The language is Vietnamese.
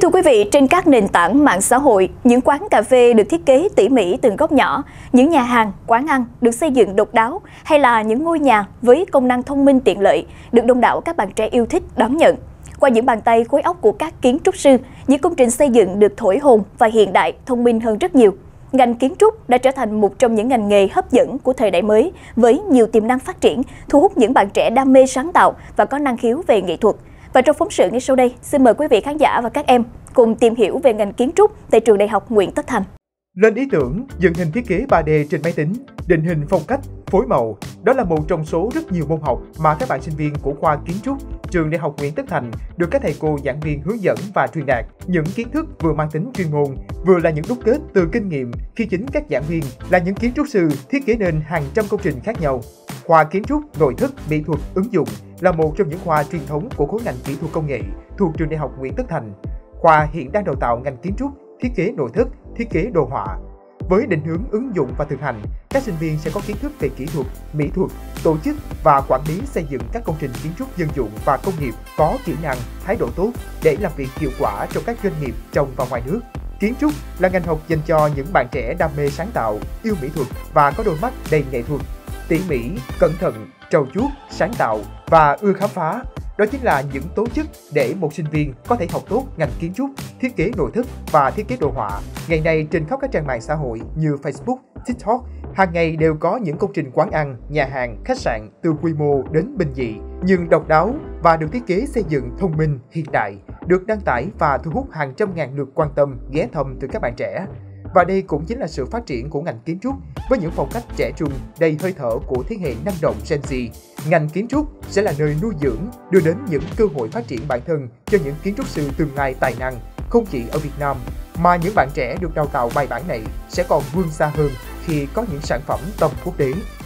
Thưa quý vị, trên các nền tảng mạng xã hội, những quán cà phê được thiết kế tỉ mỉ từng góc nhỏ, những nhà hàng, quán ăn được xây dựng độc đáo hay là những ngôi nhà với công năng thông minh tiện lợi được đông đảo các bạn trẻ yêu thích đón nhận. Qua những bàn tay khối óc của các kiến trúc sư, những công trình xây dựng được thổi hồn và hiện đại, thông minh hơn rất nhiều. Ngành kiến trúc đã trở thành một trong những ngành nghề hấp dẫn của thời đại mới với nhiều tiềm năng phát triển, thu hút những bạn trẻ đam mê sáng tạo và có năng khiếu về nghệ thuật. Và trong phóng sự ngay sau đây, xin mời quý vị khán giả và các em cùng tìm hiểu về ngành kiến trúc tại trường Đại học Nguyễn Tất Thành. Lên ý tưởng, dựng hình thiết kế 3D trên máy tính, định hình phong cách, phối màu, đó là một trong số rất nhiều môn học mà các bạn sinh viên của khoa kiến trúc trường Đại học Nguyễn Tất Thành được các thầy cô giảng viên hướng dẫn và truyền đạt những kiến thức vừa mang tính chuyên môn, vừa là những đúc kết từ kinh nghiệm khi chính các giảng viên là những kiến trúc sư thiết kế nên hàng trăm công trình khác nhau. Khoa kiến trúc, nội thất, mỹ thuật, ứng dụng là một trong những khoa truyền thống của khối ngành kỹ thuật công nghệ thuộc trường Đại học Nguyễn Tất Thành. Khoa hiện đang đào tạo ngành kiến trúc, thiết kế nội thất, thiết kế đồ họa. Với định hướng ứng dụng và thực hành, các sinh viên sẽ có kiến thức về kỹ thuật, mỹ thuật, tổ chức và quản lý xây dựng các công trình kiến trúc dân dụng và công nghiệp có kỹ năng, thái độ tốt để làm việc hiệu quả trong các doanh nghiệp trong và ngoài nước. Kiến trúc là ngành học dành cho những bạn trẻ đam mê sáng tạo, yêu mỹ thuật và có đôi mắt đầy nghệ thuật, tỉ mỉ, cẩn thận, trau chuốt, sáng tạo và ưa khám phá. Đó chính là những tố chất để một sinh viên có thể học tốt ngành kiến trúc, thiết kế nội thất và thiết kế đồ họa. Ngày nay trên khắp các trang mạng xã hội như Facebook, TikTok, hàng ngày đều có những công trình quán ăn, nhà hàng, khách sạn từ quy mô đến bình dị, nhưng độc đáo và được thiết kế xây dựng thông minh, hiện đại, được đăng tải và thu hút hàng trăm ngàn lượt quan tâm, ghé thăm từ các bạn trẻ. Và đây cũng chính là sự phát triển của ngành kiến trúc với những phong cách trẻ trung đầy hơi thở của thế hệ năng động Gen Z. Ngành kiến trúc sẽ là nơi nuôi dưỡng, đưa đến những cơ hội phát triển bản thân cho những kiến trúc sư tương lai tài năng, không chỉ ở Việt Nam, mà những bạn trẻ được đào tạo bài bản này sẽ còn vươn xa hơn khi có những sản phẩm tầm quốc tế.